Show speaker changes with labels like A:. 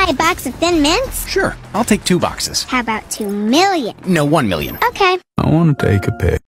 A: A box of Thin Mints?
B: Sure, I'll take 2 boxes.
A: How about 2 million?
B: No, 1 million.
A: Okay.
C: I want to take a pic.